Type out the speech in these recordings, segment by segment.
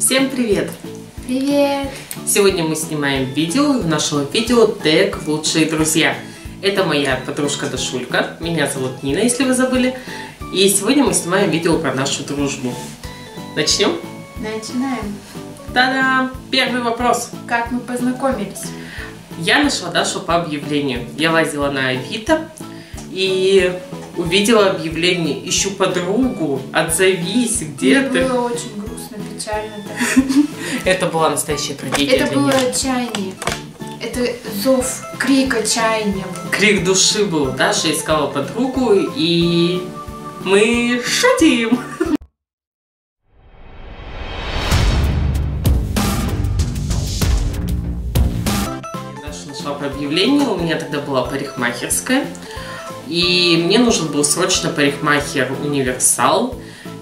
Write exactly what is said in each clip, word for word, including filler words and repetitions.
Всем привет! Привет! Сегодня мы снимаем видео, и у нашего видео тег «Лучшие друзья». Это моя подружка Дашулька, меня зовут Нина, если вы забыли. И сегодня мы снимаем видео про нашу дружбу. Начнем? Начинаем. Та-дам! Первый вопрос. Как мы познакомились? Я нашла Дашу по объявлению. Я лазила на Авито и увидела объявление «Ищу подругу, отзовись, где Мне ты?» было очень грустно, печально. Это была настоящая трагедия. Это было отчаяние. Это зов, крик отчаяния. Крик души был. Даша искала подругу, и мы шутим. Даша нашла по объявлению, у меня тогда была парикмахерская, и мне нужен был срочно парикмахер универсал,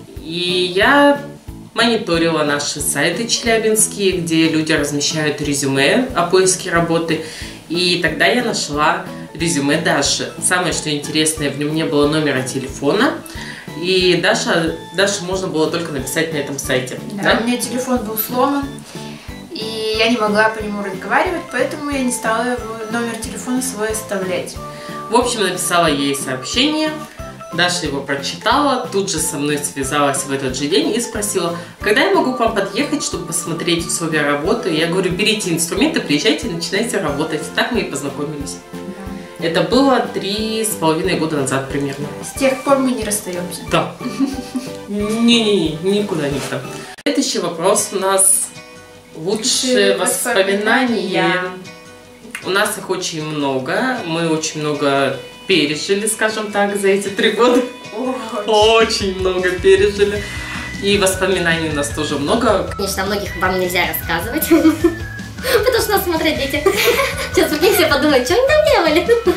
и я мониторила наши сайты челябинские, где люди размещают резюме о поиске работы. И тогда я нашла резюме Даши. Самое, что интересное, в нем не было номера телефона. И Даша, Даше можно было только написать на этом сайте. Да, да? У меня телефон был сломан, и я не могла по нему разговаривать, поэтому я не стала его, номер телефона свой оставлять. В общем, написала ей сообщение. Даша его прочитала, тут же со мной связалась в этот же день и спросила, когда я могу к вам подъехать, чтобы посмотреть условия работы. Я говорю, берите инструменты, приезжайте, начинайте работать. Так мы и познакомились. Да. Это было три с половиной года назад примерно. С тех пор мы не расстаемся. Да. Не-не-не, никуда не там. Следующий вопрос у нас лучшие воспоминания. У нас их очень много, мы очень много пережили, скажем так, за эти три года. Очень. Очень много пережили. И воспоминаний у нас тоже много. Конечно, о многих вам нельзя рассказывать, потому что нас смотрят дети. Сейчас вы все подумают, что они там делали.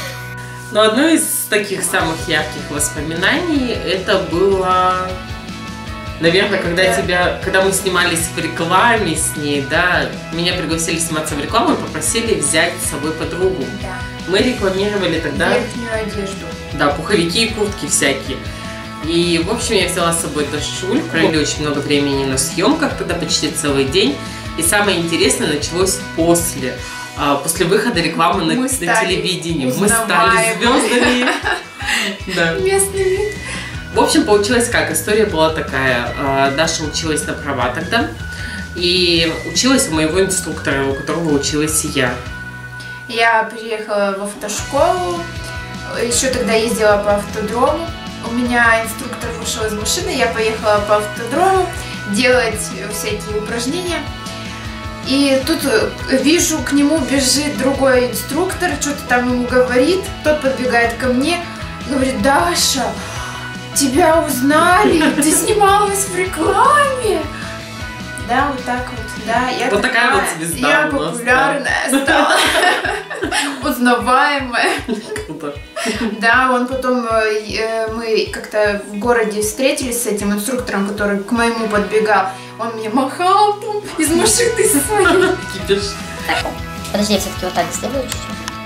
Но одно из таких самых ярких воспоминаний, это было, наверное, когда тебя, когда мы снимались в рекламе с ней, да, меня пригласили сниматься в рекламу и попросили взять с собой подругу. Да. Мы рекламировали тогда верхнюю одежду. Да, пуховики и куртки всякие. И, в общем, я взяла с собой Дашуль. Провели очень много времени на съемках, тогда почти целый день. И самое интересное началось после. После выхода рекламы на, на телевидении. Мы стали звездами. Да. Местными. В общем, получилось как? История была такая. Даша училась на права тогда. И училась у моего инструктора, у которого училась и я. Я приехала в автошколу, еще тогда ездила по автодрому. У меня инструктор вышел из машины, я поехала по автодрому делать всякие упражнения. И тут вижу, к нему бежит другой инструктор, что-то там ему говорит. Тот подбегает ко мне, говорит: Даша, тебя узнали, ты снималась в рекламе. Да, вот так вот, да. Я вот такая, такая вот звезда. Я популярная стала, узнаваемая. Круто. Да, он потом, мы как-то в городе встретились с этим инструктором, который к моему подбегал. Он мне махал там из машины своей. Кипиш. Подожди, я все-таки вот так сделаю чуть-чуть.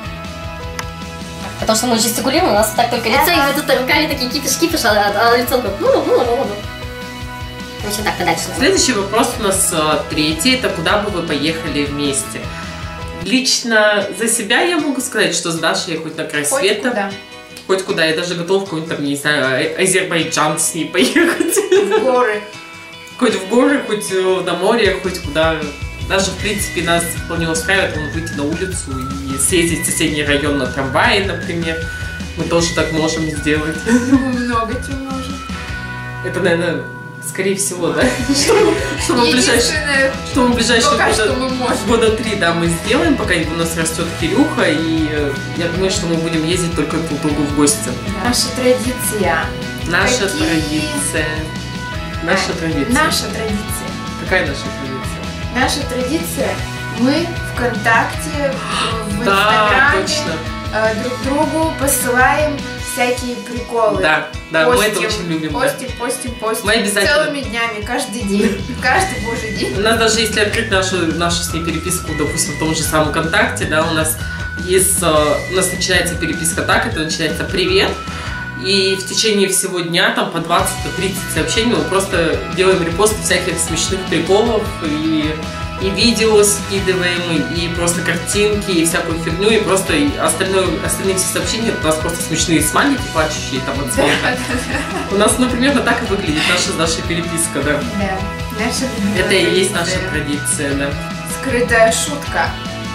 Потому что мы жестикулируем, у нас так только лицо, и мы тут руками такие кипиш-кипиш, а лицо такое ну-ну-ну-ну-ну. Значит, так, подальше. Следующий вопрос у нас третий. Это куда бы вы поехали вместе? Лично за себя я могу сказать, что с Дашей я хоть на край хоть света. Куда. Хоть куда. Я даже готова в какой-нибудь там, не знаю, Азербайджан с ней поехать. В горы. Хоть в горы, хоть на море, хоть куда. Даже, в принципе, нас вполне устраивает выйти на улицу и съездить в соседний район на трамвае, например. Мы тоже так можем сделать. Ну, много чего можем. Это, наверное, скорее всего, да? Что мы в ближайшие, что мы в ближайшие пока года, что мы можем. года три, да, мы сделаем, пока у нас растет Кирюха, и я думаю, что мы будем ездить только друг к другу в гости. Да. Наша традиция. Наша Какие... традиция. Наша а, традиция. Наша традиция. Какая наша традиция? Наша традиция. Мы ВКонтакте, в да, Инстаграме точно. друг другу посылаем всякие приколы. Да, да, постим, мы это очень любим. Постим, да. постим, постим. Мы обязательно. Целыми днями, каждый день. Каждый божий день. У нас даже если открыть нашу, нашу с ней переписку, допустим, в том же самом ВКонтакте, да, у нас есть, у нас начинается переписка так, это начинается «Привет», И в течение всего дня, там по двадцать-тридцать сообщений, мы просто делаем репосты всяких смешных приколов, и, и видео скидываем, и, и просто картинки, и всякую фигню, и просто и остальное, остальные все сообщения у нас просто смешные смайлики, плачущие там от смеха. У нас, ну, примерно так и выглядит наша, наша переписка, да. Да, наша Это и есть наша традиция, да. Скрытая шутка.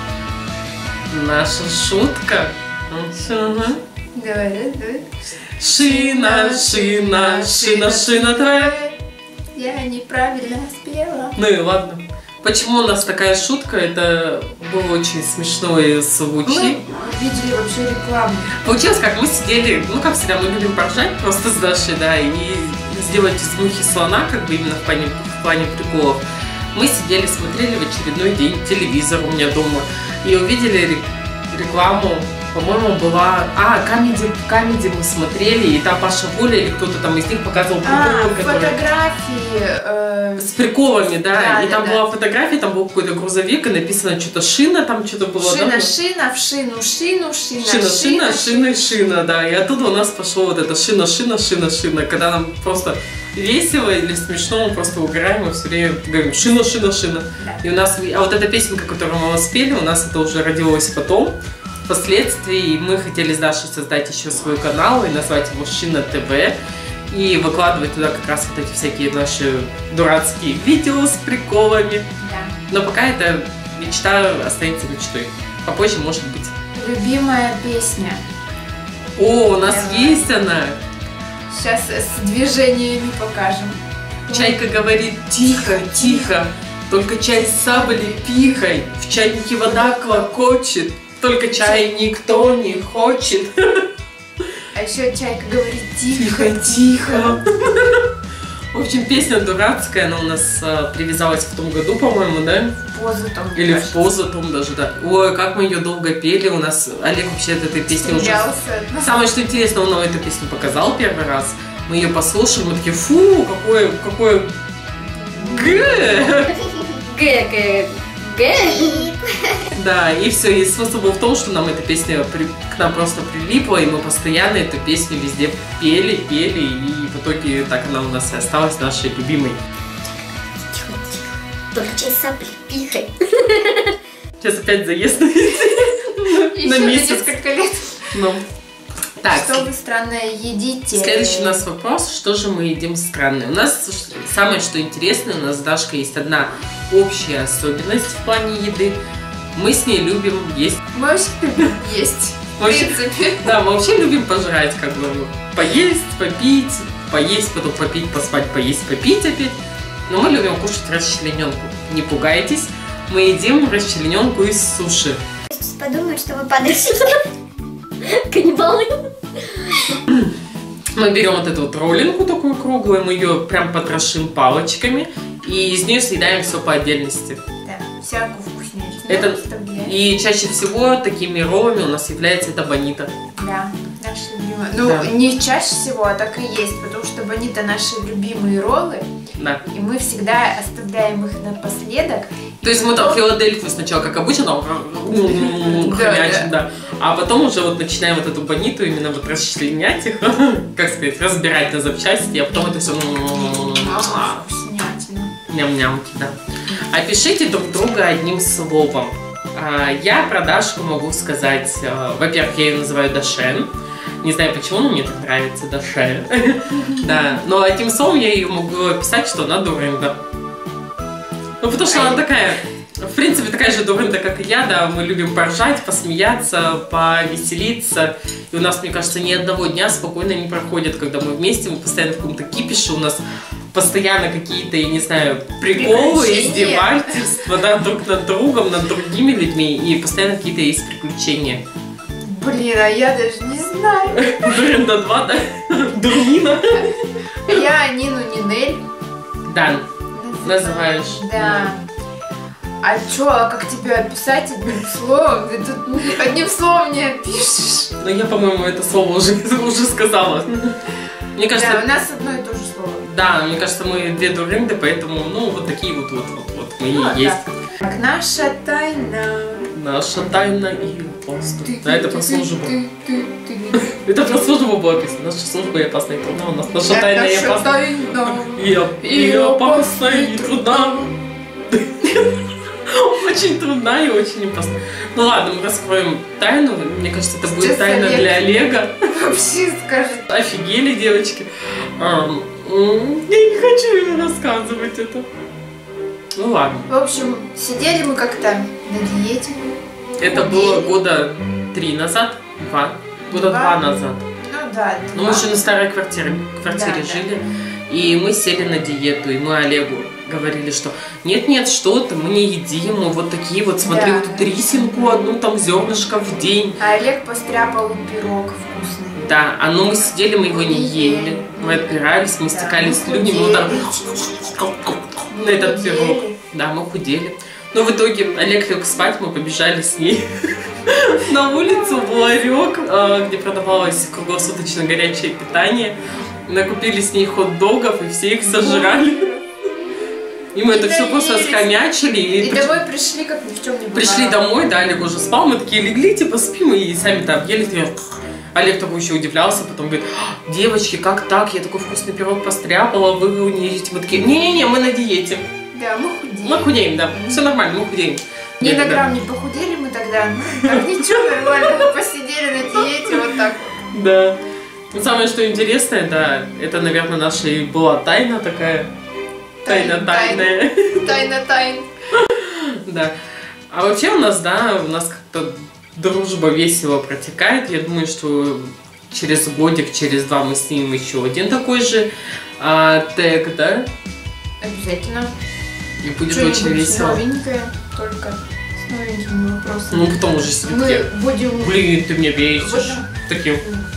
Наша шутка. Давай, давай. Шина, шина, шина, шина твоя. Я неправильно спела. Ну и ладно. Почему у нас такая шутка? Это было очень смешно и звучит. Мы видели вообще рекламу. Получилось, как мы сидели, ну как всегда, мы любим поржать просто с Дашей, да, и сделать из мухи слона, как бы именно в плане, в плане приколов. Мы сидели, смотрели в очередной день телевизор у меня дома и увидели рекламу. По-моему, была... А, Камеди, Камеди мы смотрели, и там Паша Воля или кто-то там из них показывал приколы, а, которые... фотографии... Э... С приколами, да. да и да, там да. была фотография, там был какой-то грузовик, и написано что-то шина, там что-то было... Шина, да? шина, в шину, шину, шина, Шина, шина, шина, шина, да. И оттуда у нас пошло вот это шина, шина, шина, шина. Когда нам просто весело или смешно, мы просто угораем и все время говорим шина, шина, шина. Да. И у нас... А вот эта песенка, которую мы спели, у нас это уже родилось потом. Впоследствии мы хотели с Дашей создать еще свой канал и назвать его Шина ТВ. И выкладывать туда как раз вот эти всякие наши дурацкие видео с приколами. Да. Но пока эта мечта остается мечтой. Попозже, может быть. Любимая песня. О, у нас Давай. есть она. Сейчас с движениями покажем. Чайка говорит: тихо, тихо, только чай с сабли пихай. В чайнике вода клокочет, только чай никто не хочет. А еще Чайка говорит: Тихо, тихо. В общем, песня дурацкая, она у нас а, привязалась в том году, по-моему, да? В позу там. Или в позу том даже, да. Ой, как мы ее долго пели. У нас Олег вообще от этой песни уже... Самое, что интересно, он нам эту песню показал первый раз. Мы ее послушали, мы такие: фу, какое, какое... Г. Г, Г, Г. Да, и все. И смысл был в том, что нам эта песня при... к нам просто прилипла, и мы постоянно эту песню везде пели, пели, и в итоге так она у нас и осталась нашей любимой. Тихо, тихо, только чай сабли пихай. Сейчас опять заезд на Еще месяц. несколько лет. Ну. Так, Что вы странное едите? следующий у нас вопрос: что же мы едим странное? У нас самое, что интересное, у нас с Дашкой есть одна общая особенность в плане еды. Мы с ней любим есть. Мы вообще любим есть. В Вообще- принципе. Да, мы вообще любим пожрать, как бы поесть, попить, поесть, потом попить, поспать, поесть, попить опять. Но мы любим кушать расчлененку. Не пугайтесь, мы едим расчлененку из суши. Подумают, что вы падаете. Каннибалы. Мы берем вот эту вот роллинку такую круглую, мы ее прям потрошим палочками и из нее съедаем все по отдельности. Да, всякую вкуснятину. Это- вставляем. И чаще всего такими роллами у нас является это бонита. Да, наши любимые. Ну, Да. не чаще всего, а так и есть, потому что бонита наши любимые роллы, Да. и мы всегда оставляем их напоследок. То есть мы там Филадельфию сначала, как обычно, там хомячим, да. А потом уже вот начинаем вот эту бониту именно вот расчленять их, как сказать, разбирать на запчасти, а потом это все Мама, вкуснятина. ням-нямки, да. Опишите друг друга одним словом. А, Я про Дашку могу сказать, а, во-первых, я ее называю Дашен. Не знаю почему, но мне так нравится Дашен. Да, но одним словом я ее могу описать, что она дурында. Ну, потому что она такая, в принципе, такая же дурында, как и я, да, мы любим поржать, посмеяться, повеселиться. И у нас, мне кажется, ни одного дня спокойно не проходит, когда мы вместе, мы постоянно в каком-то кипише, у нас постоянно какие-то, я не знаю, приколы, Приключения. издевательства, да, друг над другом, над другими людьми, и постоянно какие-то есть приключения. Блин, а я даже не знаю. Дурында два, да? Дурнина. Я Нину Нинель Да, называешь. Да. А чё, а как тебя описать одним словом? Ты тут ни- одним словом не опишешь. Но я, по-моему, это слово уже, уже сказала. Мне кажется, Да, у нас одно и то же слово. да, мне кажется, мы две дурынды, поэтому, ну, вот такие вот, вот, вот, вот мы Ну, и есть. Так, наша тайна. Наша тайна и просто. Да, это про службу. Ты, ты, ты, ты. Это про службу было написано. Наша служба и опасна и трудна. У нас наша тайна и опасна. И опасна и трудна. Очень трудна и очень опасна. Ну ладно, мы раскроем тайну. Мне кажется, это будет тайна для Олега. Вообще скажет. Офигели, девочки. Я не хочу рассказывать это. Ну ладно. В общем, сидели мы как-то на диете. Это было года три назад. Два. Года два, два назад. Ну да. Ну мы еще на старой квартире, квартире да, жили. Да. И мы сели на диету. И мы Олегу говорили, что нет-нет, что ты, мы не едим, мы вот такие вот, смотри, да. Вот тут рисинку одну, там зернышко в день. А Олег постряпал пирог вкусный. Да, а ну мы сидели, мы его не ели, мы отпирались, мы да, стекали слюни, ну там на этот пирог. Да, мы худели. Но в итоге Олег лег спать, мы побежали с ней на улицу, в ларек, где продавалось круглосуточно горячее питание. Накупили с ней хот-догов и все их сожрали. И мы и это все просто схомячили. И, и домой пришли, как ни в чем не бывало. Пришли домой, да, Олег уже спал, мы такие легли, типа спим, и сами там ели. Олег такой еще удивлялся, потом говорит, девочки, как так, я такой вкусный пирог постряпала, вы его не едите. Мы такие, не-не-не, мы на диете. Да, мы худеем. Мы худеем, да, все нормально, мы худеем. Ни на грамм не похудели мы тогда, ну, так ничего, нормально, мы посидели на диете, вот так вот. Да. Но самое, что интересное, да, это, наверное, наша и была тайна такая. Тайна тайная. Тайна тайн. Да. А вообще у нас, да, у нас как-то дружба весело протекает. Я думаю, что через годик, через два мы снимем еще один такой же а, тег, да? Обязательно. И будет очень весело. Новенькое, только с новенькими вопросами. Ну, потом уже себе мы будем... Блин, ты меня бесишь. Вот, таким.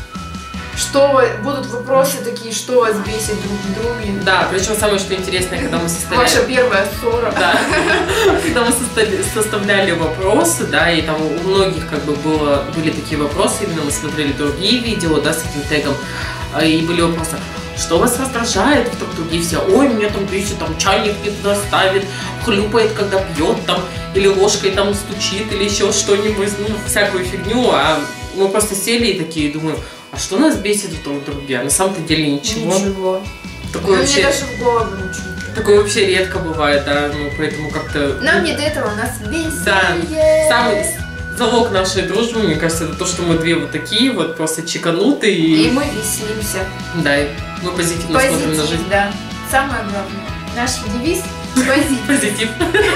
Что будут вопросы такие, что вас бесит друг в друге. Да, причем самое, что интересное, когда мы составляли... Ваша первая ссора. Да. Когда мы составляли вопросы, да, и там у многих как бы было, были такие вопросы, именно мы смотрели другие видео, да, с этим тегом, и были вопросы, что вас раздражает, вдруг другие все, ой, меня там бесит, там чайник не туда ставит, хлюпает, когда пьет, там, или ложкой там стучит, или еще что-нибудь, ну, всякую фигню, а мы просто сели и такие думаем, а что нас бесит в друг друге? А на самом-то деле ничего. Ничего. Такое вообще, мне даже в голову ничего. Такое вообще редко бывает, да, ну, поэтому как-то... Нам не до этого, у нас бесит. Да, самый залог нашей дружбы, мне кажется, это то, что мы две вот такие вот, просто чеканутые. И, и мы веселимся. Да, и мы позитивно Позитив, смотрим на жизнь. Да, самое главное. Наш девиз – позитив. Позитив.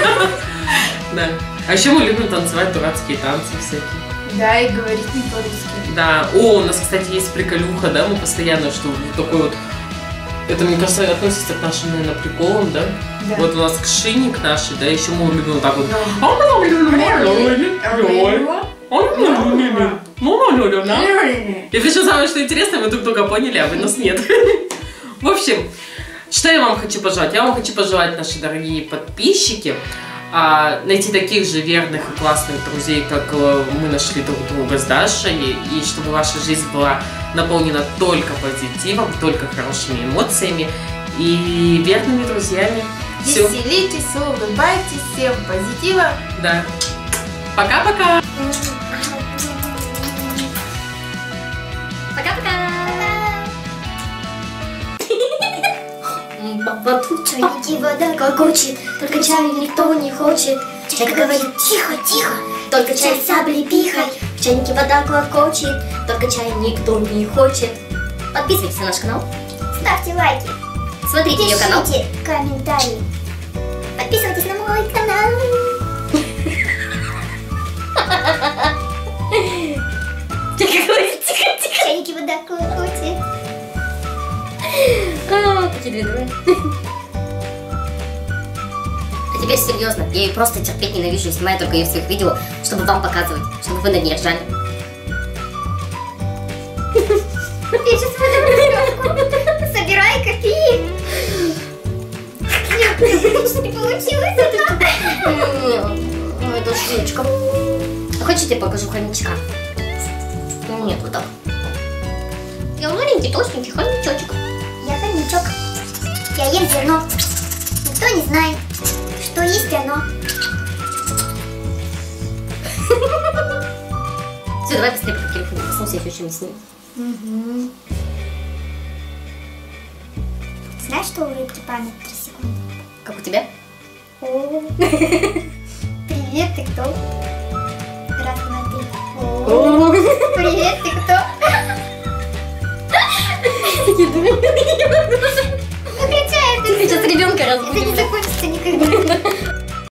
Да. А еще мы любим танцевать дурацкие танцы всякие. Да, и говорить не по-русски. Да. О, у нас, кстати, есть приколюха, да, мы постоянно, что вот такой вот... Это, мне кажется, относится к нашим, наверное, приколам, да? Да. Вот у нас кшиник наши, да, еще мы любим вот так вот. И причем самое, что интересно, мы друг друга поняли, а вы нас нет. В общем, что я вам хочу пожелать? Я вам хочу пожелать, наши дорогие подписчики, найти таких же верных и классных друзей, как мы нашли друг друга с Дашей, и чтобы ваша жизнь была наполнена только позитивом, только хорошими эмоциями и верными друзьями. Все. Веселитесь, улыбайтесь, всем позитива. Да. Пока-пока. Пока-пока. В чайнике вода гогочет, только чаю никто не хочет. Чайка говорит, тихо, тихо, только чай саблей пихай. В чайнике вода гогочет, только чай никто не хочет. Подписывайтесь на наш канал. Ставьте лайки. Смотрите ее канал. Пишите комментарии. Подписывайтесь на мой канал. Тихо, говорит, тихо, тихо. В чайнике вода гогочет. А, такие две дуры. А теперь серьезно, я ее просто терпеть ненавижу, снимаю только ее в своих видео, чтобы вам показывать, чтобы вы над ней ржали. Я сейчас буду собирай копии. Что не получилось? Ой, душечка. Хочешь, я тебе покажу хомячка? Ну нет, вот так. Я маленький, толстенький хомячочек. Я хомячок. Я ем зерно. Никто не знает, что есть оно. Все, давай быстрее по телефону проснемся, еще чем снимем. Угу. Знаешь, что у рыбки память три секунды? Как у тебя? О. Привет, ты кто? Раз, два, три. О. Привет, ты кто? Выключай, Ты сейчас ребенка разбудишь. это не такой